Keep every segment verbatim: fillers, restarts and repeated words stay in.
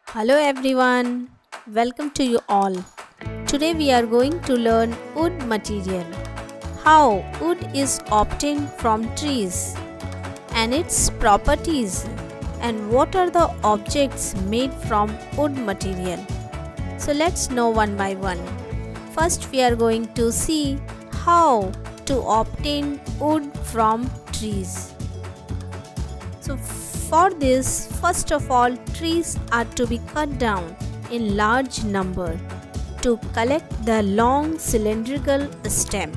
Hello everyone, welcome to you all. Today we are going to learn wood material. How wood is obtained from trees and its properties, and what are the objects made from wood material. So let's know one by one. First we are going to see how to obtain wood from trees. So for this, first of all, trees are to be cut down in large number to collect the long cylindrical stem.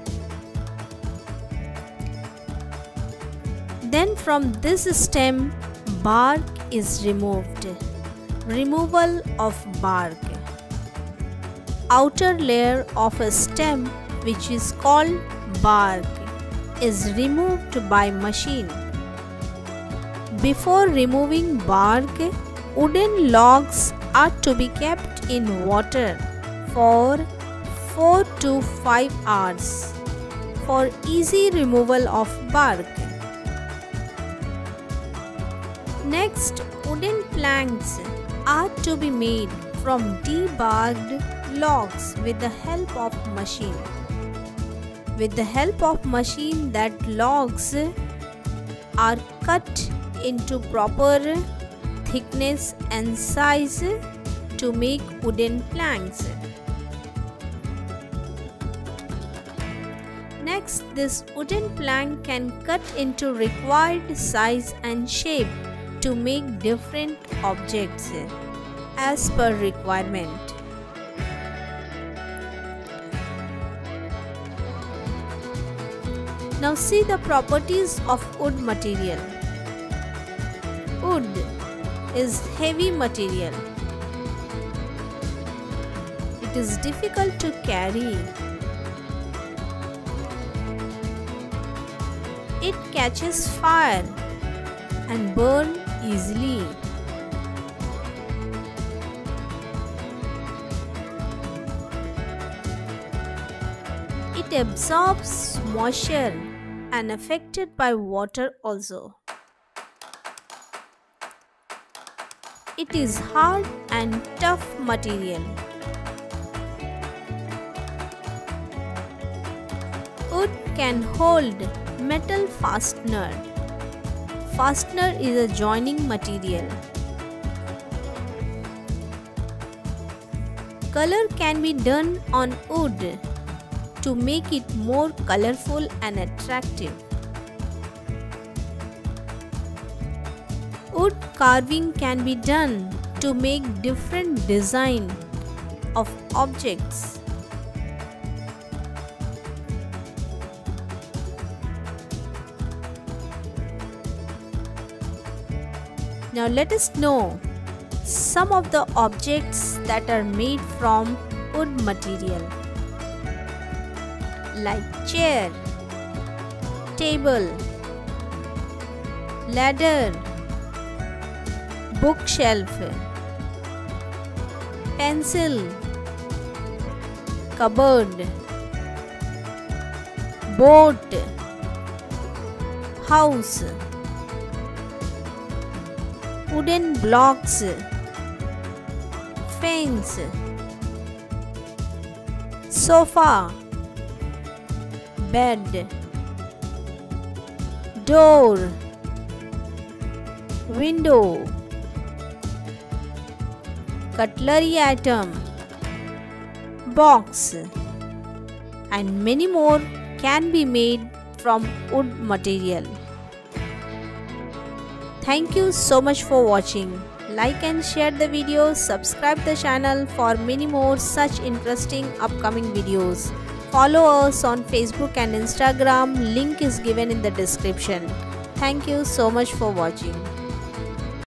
Then from this stem, bark is removed. Removal of bark. Outer layer of a stem, which is called bark, is removed by machine. Before removing bark, wooden logs are to be kept in water for four to five hours for easy removal of bark. Next, wooden planks are to be made from debarked logs with the help of machine. With the help of machine, that logs are cut into proper thickness and size to make wooden planks. Next, this wooden plank can cut into required size and shape to make different objects as per requirement. Now see the properties of wood material. Wood is heavy material. It is difficult to carry. It catches fire and burns easily. It absorbs moisture and affected by water also. It is hard and tough material. Wood can hold metal fastener. Fastener is a joining material. Color can be done on wood to make it more colorful and attractive. Wood carving can be done to make different design of objects. Now let us know some of the objects that are made from wood material, like chair, table, ladder, bookshelf, pencil, cupboard, boat, house, wooden blocks, fence, sofa, bed, door, window, cutlery item, box, and many more can be made from wood material. Thank you so much for watching. Like and share the video, subscribe the channel for many more such interesting upcoming videos. Follow us on Facebook and Instagram, link is given in the description. Thank you so much for watching.